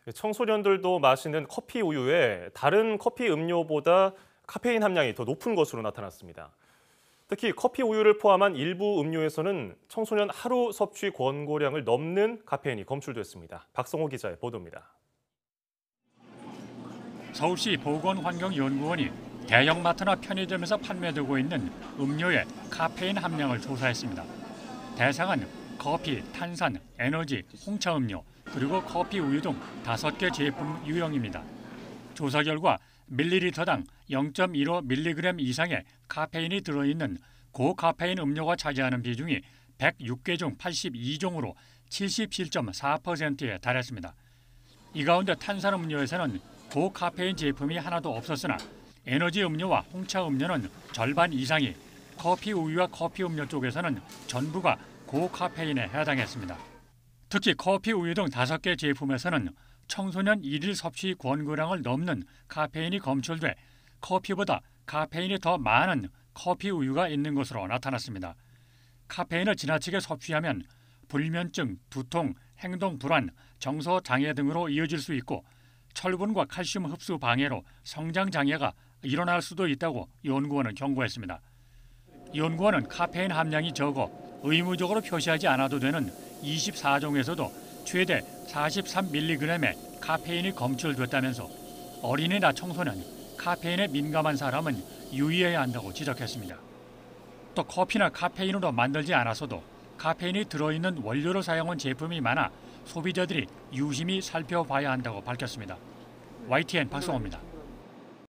청소년들도 마시는 커피 우유에 다른 커피 음료보다 카페인 함량이 더 높은 것으로 나타났습니다. 특히 커피 우유를 포함한 일부 음료에서는 청소년 하루 섭취 권고량을 넘는 카페인이 검출됐습니다. 박성호 기자의 보도입니다. 서울시 보건환경연구원이 대형마트나 편의점에서 판매되고 있는 음료의 카페인 함량을 조사했습니다. 대상은 커피, 탄산, 에너지, 홍차음료, 그리고 커피 우유 등 5개 제품 유형입니다. 조사 결과 밀리리터당 0.15mg 이상의 카페인이 들어있는 고카페인 음료가 차지하는 비중이 106개 중 82종으로 77.4%에 달했습니다. 이 가운데 탄산음료에서는 고카페인 제품이 하나도 없었으나 에너지 음료와 홍차 음료는 절반 이상이, 커피 우유와 커피 음료 쪽에서는 전부가 고카페인에 해당했습니다. 특히 커피 우유 등 5개 제품에서는 청소년 1일 섭취 권고량을 넘는 카페인이 검출돼 커피보다 카페인이 더 많은 커피 우유가 있는 것으로 나타났습니다. 카페인을 지나치게 섭취하면 불면증, 두통, 행동 불안, 정서 장애 등으로 이어질 수 있고 철분과 칼슘 흡수 방해로 성장 장애가 일어날 수도 있다고 연구원은 경고했습니다. 연구원은 카페인 함량이 적어 의무적으로 표시하지 않아도 되는 24종에서도 최대 43mg의 카페인이 검출됐다면서 어린이나 청소년, 카페인에 민감한 사람은 유의해야 한다고 지적했습니다. 또 커피나 카페인으로 만들지 않았어도 카페인이 들어있는 원료를 사용한 제품이 많아 소비자들이 유심히 살펴봐야 한다고 밝혔습니다. YTN 박성호입니다.